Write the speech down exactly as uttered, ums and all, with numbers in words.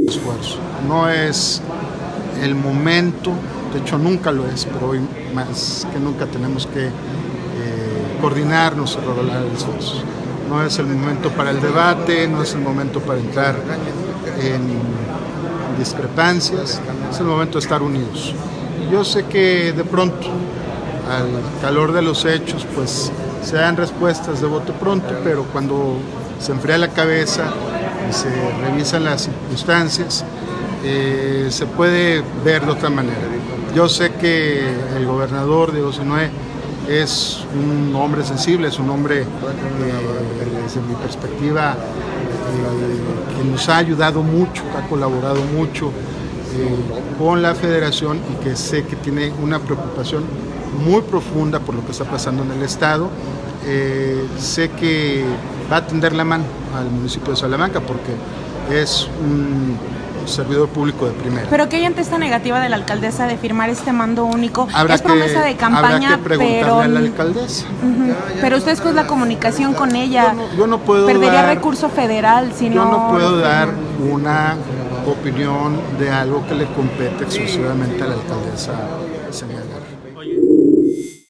esfuerzo. No es el momento, de hecho nunca lo es, pero hoy más que nunca tenemos que eh, coordinarnos y redoblar esfuerzos. No es el momento para el debate, no es el momento para entrar en discrepancias, es el momento de estar unidos. Y yo sé que de pronto, al calor de los hechos, pues se dan respuestas de bote pronto, pero cuando se enfría la cabeza y se revisan las circunstancias, eh, se puede ver de otra manera. Yo sé que el gobernador Diego Sinue es un hombre sensible, es un hombre, eh, desde mi perspectiva, eh, que nos ha ayudado mucho, que ha colaborado mucho eh, con la federación y que sé que tiene una preocupación muy profunda por lo que está pasando en el estado. Eh, sé que va a tender la mano al municipio de Salamanca porque es un servidor público de primera. Pero ¿qué hay ante esta negativa de la alcaldesa de firmar este mando único? Habrá es promesa que, de campaña, habrá que preguntarle pero a la alcaldesa. Uh-huh. Pero usted con la comunicación con ella, yo no, yo no puedo perdería dar, recurso federal si yo no... no puedo dar una opinión de algo que le compete exclusivamente a la alcaldesa señalar.